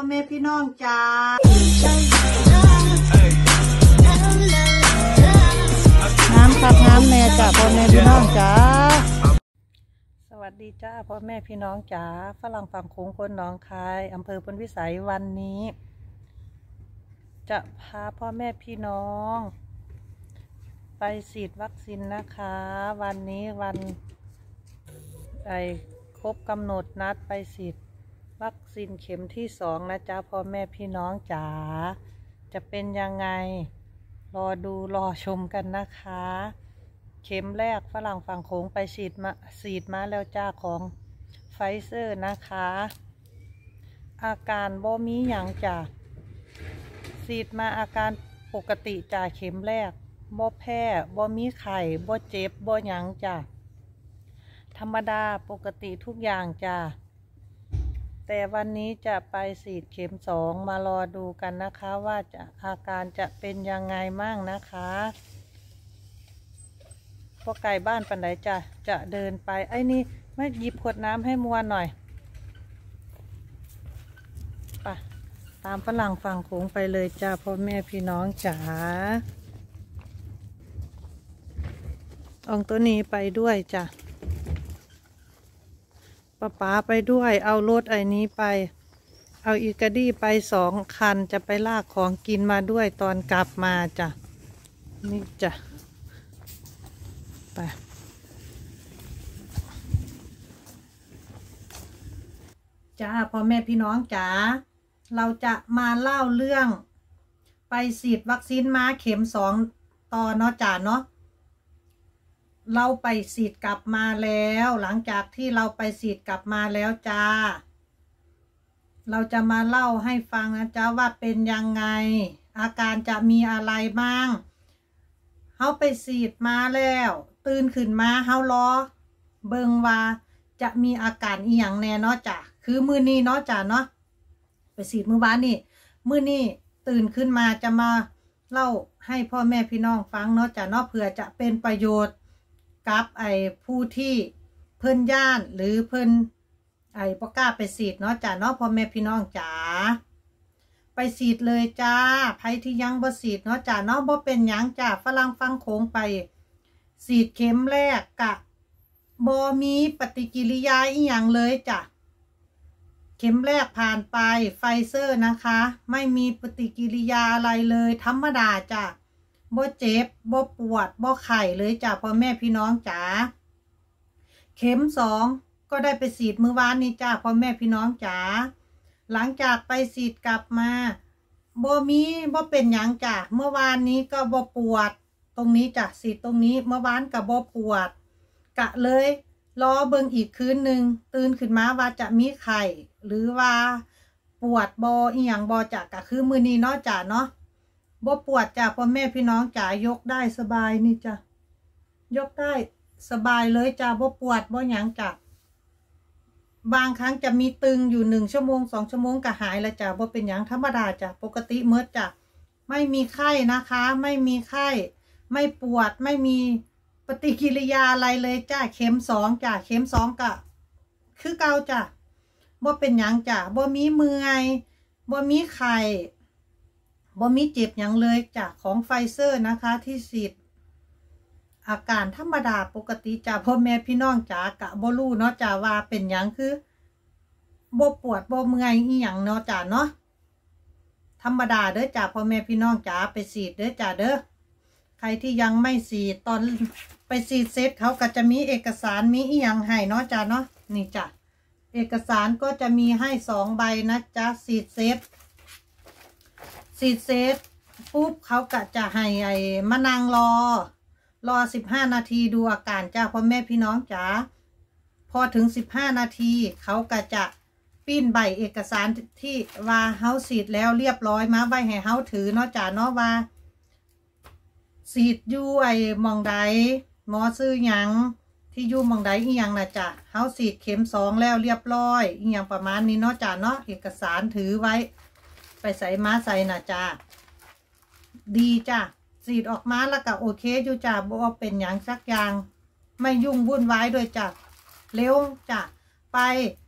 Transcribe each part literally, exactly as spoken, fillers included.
อแม่พี่น้องจ้าน้ำครับน้ำแม่จ้าพ่อแม่พี่น้องจ้าสวัสดีจ้าพ่อแม่พี่น้องจ้าฝรั่งฝั่งโขงคนหนองคายอำเภอพลวิสัยวันนี้จะพาพ่อแม่พี่น้องไปฉีดวัคซีนนะคะวันนี้วันไอครบกำหนดนัดไปฉีดวัคซีนเข็มที่สองนะจ๊ะพ่อแม่พี่น้องจ๋าจะเป็นยังไงรอดูรอชมกันนะคะเข็มแรกฝรั่งฝั่งโขงไปฉีดมาฉีดมาแล้วจ้าของไฟเซอร์นะคะอาการบ่มีหยังจ้ะฉีดมาอาการปกติจ้าเข็มแรกบ่แพ้บ่มีไข้บ่เจ็บบ่หยังจ้ะธรรมดาปกติทุกอย่างจ้ะแต่วันนี้จะไปฉีดเข็มสองมารอดูกันนะคะว่าจะอาการจะเป็นยังไงมั่งนะคะพอไก่บ้านปันไหนจะจะเดินไปไอ้นี่ไม่หยิบขวดน้ำให้มัวหน่อยไปตามฝรั่งฝั่งโขงไปเลยจ้าพ่อแม่พี่น้องจ๋าองตัวนี้ไปด้วยจ้ะป้าป๋าไปด้วยเอารถไอ้นี้ไปเอาอีกาดี้ไปสองคันจะไปลากของกินมาด้วยตอนกลับมาจ้ะนี่จ้ะไปจ้าพ่อแม่พี่น้องจ๋าเราจะมาเล่าเรื่องไปฉีดวัคซีนมาเข็มสองต่อเนาะจ้าเนาะเราไปฉีดกลับมาแล้วหลังจากที่เราไปฉีดกลับมาแล้วจ้าเราจะมาเล่าให้ฟังนะจ้าว่าเป็นยังไงอาการจะมีอะไรบ้างเขาไปฉีดมาแล้วตื่นขึ้นมาเขารอเบิ่งว่าจะมีอาการอีหยังแน่เนาะจ้ะคือมื้อนี้เนาะจ้ะเนาะไปฉีดมื้อวานนี่มื้อนี้ตื่นขึ้นมาจะมาเล่าให้พ่อแม่พี่น้องฟังเนาะจ้ะเนาะเผื่อจะเป็นประโยชน์กับไอ้ผู้ที่เพิ่นย่านหรือเพิ่นไอ้บ่กล้าไปฉีดเนาะจ้ะเนาะพ่อแม่พี่น้องจ๋าไปฉีดเลยจ้าใครที่ยังบ่ฉีดเนาะจ้ะเนาะบ่เป็นหยังจ้าฝรั่งฟังโขงไปฉีดเข็มแรกกะบ่มีปฏิกิริยาอีหยังเลยจ้ะเข็มแรกผ่านไปไฟเซอร์นะคะไม่มีปฏิกิริยาอะไรเลยธรรมดาจ้ะบ่เจ็บบ่ปวดบ่ไข้เลยจ้ะพ่อแม่พี่น้องจ๋าเข็มสองก็ได้ไปฉีดมื้อวานนี้จ้ะพ่อแม่พี่น้องจ๋าหลังจากไปฉีดกลับมาบ่มีบ่เป็นหยังจ้ะเมื่อวานนี้ก็บ่ปวดตรงนี้จ้ะฉีดตรงนี้เมื่อวานก็บ่ปวดกะเลยรอเบิ่งอีกคืนหนึ่งตื่นขึ้นมาว่าจะมีไข้หรือว่าปวดบ่อีหยังบ่จ้ะก็คือมื้อนี้เนาะจ้ะเนาะบ่ปวดจ้ะพ่อแม่พี่น้องจ๋ายกได้สบายนี่จ้ะยกได้สบายเลยจ้ะบ่ปวดบ่หยังจ้ะบางครั้งจะมีตึงอยู่หนึ่งชั่วโมงสองชั่วโมงก็หายแล้วจ้ะบ่เป็นหยังธรรมดาจ้ะปกติเมื่อจ้ะไม่มีไข้นะคะไม่มีไข้ไม่ปวดไม่มีปฏิกิริยาอะไรเลยจ้ะเข็มสองจ้ะเข็มสองก็คือเก่าจ้ะบ่เป็นหยังจ้ะบ่มีเมื่อยบ่มีไข้บ่มีเจ็บหยังเลยจ้ะของไฟเซอร์นะคะที่ฉีดอาการธรรมดาปกติจ้ะพ่อแม่พี่น้องจ๋ากะบ่รู้เนาะจ้ะว่าเป็นหยังคือบ่ปวดบ่เมื่อยอีหยังเนาะจ้ะเนาะธรรมดาเด้อจ้ะพ่อแม่พี่น้องจ๋าไปฉีดเด้อจ้ะเด้อใครที่ยังไม่ฉีดตอนไปฉีดเสร็จเขาก็จะมีเอกสารมีอีหยังให้เนาะจ้ะเนาะนี่จ้ะเอกสารก็จะมีให้สองใบนะจ้ะฉีดเสร็จฉีดเสร็จปุ๊บเขาก็จะให้ไอ้มานั่งรอรอสิบห้านาทีดูอาการจ้าพ่อแม่พี่น้องจ๋าพอถึงสิบห้านาทีเขาก็จะปิ้นใบเอกสารที่ว่าเฮาฉีดแล้วเรียบร้อยมาใบให้เฮาถือเนาะจ้าเนาะว่าฉีดอยู่ไอ้มองใดหมอซื้อหยังที่อยู่มองใดอีหยังนะจ้ะเฮาฉีดเข็มสองแล้วเรียบร้อยอีหยังประมาณนี้เนาะจ้าเนาะเอกสารถือไว้ไปใส่มาใส่นะจ้าดีจ้ะฉีดออกมาแล้วก็โอเคอยู่จ้ะบ่เป็นหยังสักอย่างไม่ยุ่งวุ่นวายด้วยจ้ะเร็วจ้ะไป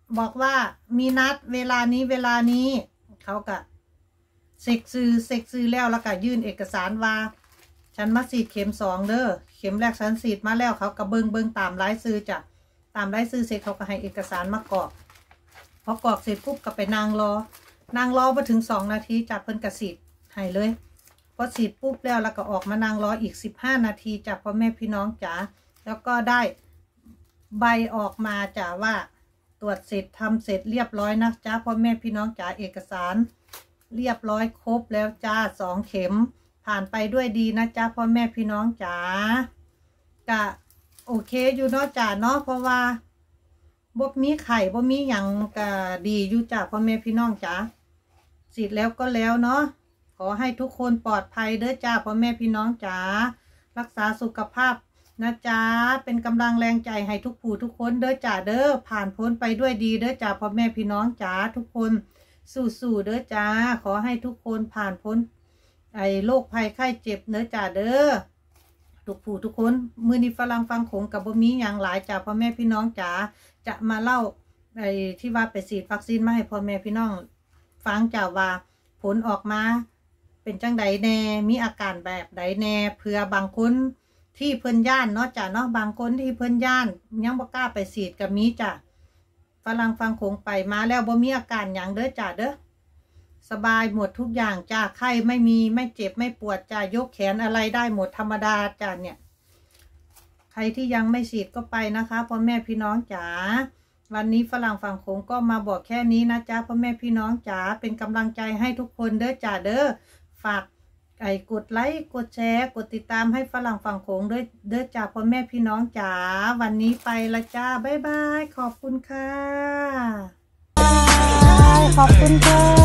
บอกว่ามีนัดเวลานี้เวลานี้เขาก็เซ็กซื้อเซ็กซื้อแล้วแล้วก็ยื่นเอกสารว่าฉันมาฉีดเข็มสองเด้อเข็มแรกฉันฉีดมาแล้วเขาก็เบิงเบิงตามรายชื่อจ้ะตามรายชื่อเสร็จเขาก็ให้เอกสารมากรอกพอกรอกเสร็จปุ๊บก็ไปนางรอนางรอมาถึงสองนาทีจับเพิ่นกระฉีดให้เลยพอฉีดปุ๊บแล้วแล้วก็ออกมานางรออีกสิบห้านาทีจ้ะพ่อแม่พี่น้องจ๋าแล้วก็ได้ใบออกมาจ้ะว่าตรวจเสร็จทำเสร็จเรียบร้อยนะจ้าพ่อแม่พี่น้องจ๋าเอกสารเรียบร้อยครบแล้วจ้าสองเข็มผ่านไปด้วยดีนะจ้าพ่อแม่พี่น้องจ๋ากะโอเคอยู่เนาะจ้าเนาะเพราะว่าบ่มีไข่บ่มีหยังกะดีอยู่จ้าพ่อแม่พี่น้องจ๋าฉีดแล้วก็แล้วเนาะขอให้ทุกคนปลอดภัยเด้อจ้าพ่อแม่พี่น้องจ๋ารักษาสุขภาพนะจ๊ะเป็นกำลังแรงใจให้ทุกผู้ทุกคนเด้อจ่าเด้อผ่านพ้นไปด้วยดีเด้อจ่าพ่อแม่พี่น้องจ๋าทุกคนสู้ๆเด้อจ้าขอให้ทุกคนผ่านพ้นไอ้โรคภัยไข้เจ็บเด้อจ่าเด้อทุกผู้ทุกคนมื้อนี้ฝรั่งฟังโขงกับบ่มีหยังหลายจ่าพ่อแม่พี่น้องจ๋าจะมาเล่าไอ้ที่ว่าไปฉีดวัคซีนมาให้พ่อแม่พี่น้องฟังจ่าว่าผลออกมาเป็นจังใดแน่มีอาการแบบใดแน่เผื่อบางคนที่เพิ่นย่านเนาะจ้ะเนาะบางคนที่เพิ่นย่านยังบ่กล้าไปฉีดกับมีจ้ะฝรั่งฟังโขงไปมาแล้วบ่มีอาการหยังเด้อจ้ะเด้อสบายหมดทุกอย่างจ้ะไข้ไม่มีไม่เจ็บไม่ปวดจ้ะยกแขนอะไรได้หมดธรรมดาจ้ะเนี่ยใครที่ยังไม่ฉีดก็ไปนะคะพ่อแม่พี่น้องจ๋าวันนี้ฝรั่งฟังโขงก็มาบอกแค่นี้นะจ้ะพ่อแม่พี่น้องจ๋าเป็นกำลังใจให้ทุกคนเด้อจ้ะเด้อฝากไอ้กดไลค์กดแชร์กดติดตามให้ฝรั่งฝั่งโขงด้วยเด้อจ้าพ่อแม่พี่น้องจ๋าวันนี้ไปละจ้าบ๊ายบายขอบคุณค่ะขอบคุณค่ะ